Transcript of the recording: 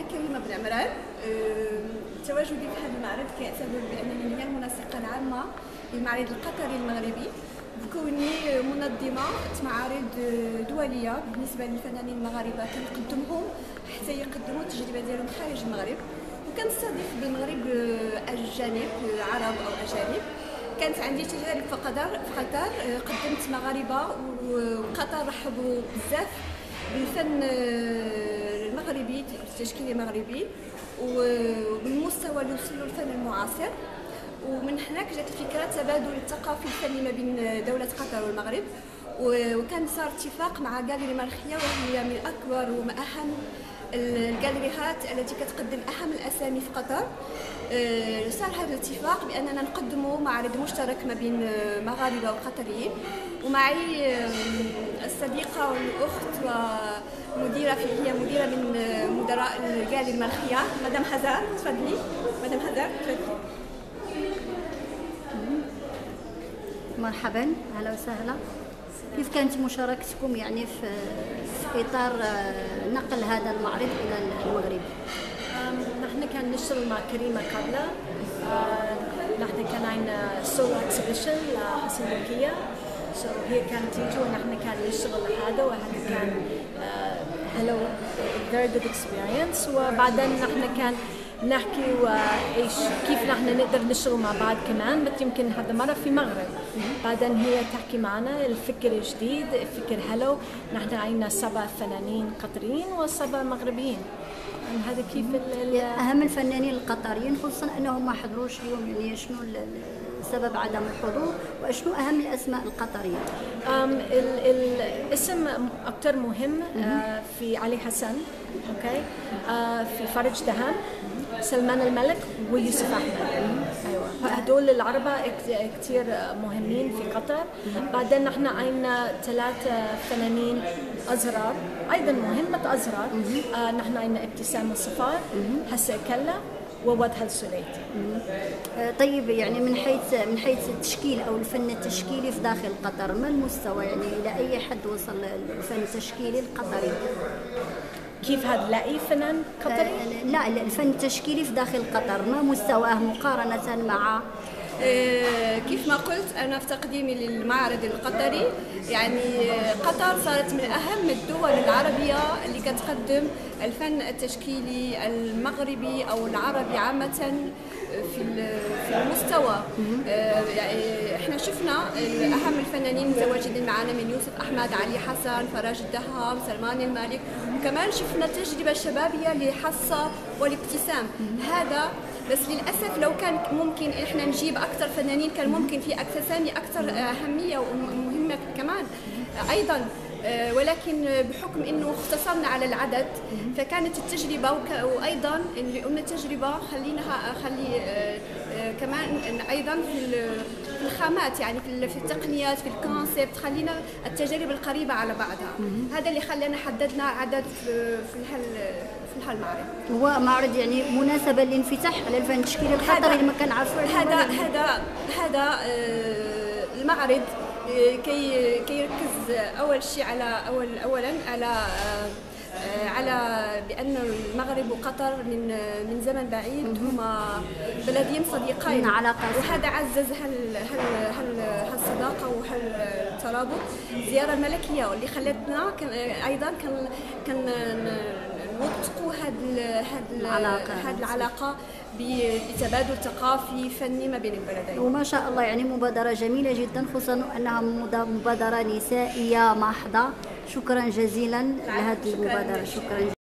كريمة بن عمران. تواجدي في هذا المعرض كيعتبر بأنني هي المنسقة العامة للمعرض القطري المغربي، بكوني منظمة معارض دولية بالنسبة للفنانين المغاربة كنقدمهم حتى يقدموا التجربة ديالهم خارج المغرب، وكنستضيف بالمغرب أجانب عرب أو أجانب. كانت عندي تجارب في قطر، قدمت مغاربة وقطر رحبوا بزاف بالفن المغربي، التشكيلي المغربي وبالمستوى اللي وصلوا الفن المعاصر. ومن هناك جات الفكره تبادل الثقافي الفني ما بين دوله قطر والمغرب، وكان صار اتفاق مع جاليري مارخيا، وهي من اكبر واهم الجاليريات التي كتقدم اهم الاسامي في قطر. صار هذا الاتفاق باننا نقدموا معرض مشترك ما بين مغاربه وقطريين، ومعي الصديقه والاخت ومديره هي مديره من مدراء الجاليري المارخيا، مدام هزار. تفضلي مدام هزار. مرحبا، اهلا وسهلا. كيف كانت مشاركتكم يعني في اطار نقل هذا المعرض الى المغرب؟ نحن كان نشتغل مع كريمه قبل. نحن كان عندنا سولو اكسبيشن لحسن بوكيه، هي كانت تيجي ونحن كان نشتغل هذا، وهذا كان hello very good experience. وبعدين نحن كان نحكي وايش كيف نحن نقدر نشتغل مع بعض كمان، بس يمكن هذا مرة في المغرب. بعدين هي تحكي معنا الفكر جديد، فكر هلو. نحن عندنا 7 فنانين قطريين و7 مغربيين. هذا كيف اهم الفنانين القطريين، خصوصا انهم ما حضروش اليوم، يعني شنو سبب عدم الحضور وشنو اهم الاسماء القطريه؟ الاسم اكثر مهم في علي حسن، اوكي، في فرج دهان، سلمان الملك ويوسف احمد. ايوه، هدول العربة كثير مهمين في قطر. بعدين نحن عندنا 3 فنانين ازرار ايضا مهمة ازرار. نحن عندنا ابتسام الصفار، حسن كلا، ووضح السليتي. طيب، يعني من حيث التشكيل او الفن التشكيلي في داخل قطر، ما المستوى يعني الى اي حد وصل الفن التشكيلي القطري؟ كيف هذا لاقي فنان قطري؟ لا، الفن التشكيلي في داخل قطر ما مستواه مقارنة مع كيف ما قلت أنا في تقديمي للمعرض القطري، يعني قطر صارت من أهم الدول العربية اللي كتقدم الفن التشكيلي المغربي أو العربي عامة في المستوى. يعني احنا شفنا أهم الفنانين متواجدين معنا، من يوسف أحمد، علي حسن، فرج الدهام، سلمان الملك، وكمان شفنا التجربة الشبابية لحصة والابتسام. هذا بس للأسف لو كان ممكن إحنا نجيب أكثر فنانين كان ممكن في أسامي أكثر أهمية ومهمة كمان أيضا، ولكن بحكم إنه اختصرنا على العدد فكانت التجربة وأيضا اللي قلنا التجربة خلي كمان أيضا في الخامات، يعني في التقنيات، في الكونسيبت، خلينا التجارب القريبة على بعضها. هذا اللي خلانا حددنا عدد في هالمعرض. هو معرض يعني مناسبة للانفتاح على الفن التشكيلي القطري اللي ما كان عارفه. هذا المعرض كي يركز اول شيء على اولا على بأن المغرب وقطر من زمن بعيد هما بلدين صديقين، وهذا عزز هالصداقة وهالترابط. الزيارة الملكية واللي خلتنا أيضا كان نوثقوا هذه العلاقة بتبادل ثقافي فني ما بين البلدين. وما شاء الله، يعني مبادرة جميلة جدا، خصوصا أنها مبادرة نسائية محضة. شكرا جزيلا لهذه المبادرة. شكرا.